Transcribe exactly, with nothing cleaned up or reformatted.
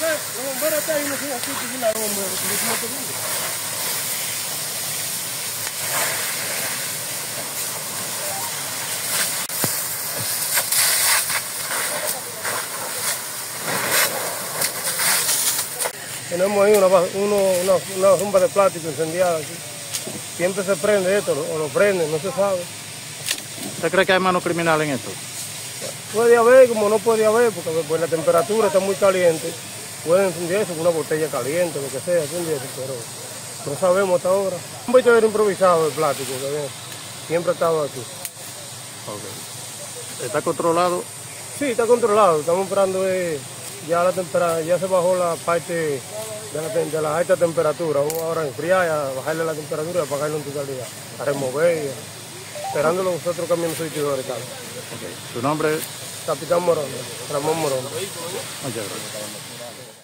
los bomberos están ahí, no son así, que la bomba, tenemos ahí una, uno, una, una rumba de plástico incendiada aquí. Siempre se prende esto, o lo prenden, no se sabe. ¿Usted cree que hay manos criminales en esto? Puede haber, como no puede haber, porque pues, la temperatura está muy caliente. Pueden incendiarse con una botella caliente, lo que sea, incendiarse, pero no sabemos hasta ahora. Un vertedero improvisado de plástico, que siempre ha estado aquí. Okay. ¿Está controlado? Sí, está controlado. Estamos esperando eh, ya la temperatura, ya se bajó la parte de la, de la alta temperatura. Vamos ahora a enfriar, a bajarle la temperatura y apagarlo en totalidad, a remover, y, esperando los otros camiones surtidores. Okay. ¿Su nombre? Capitán Morón, Ramón Morón. Muchas gracias.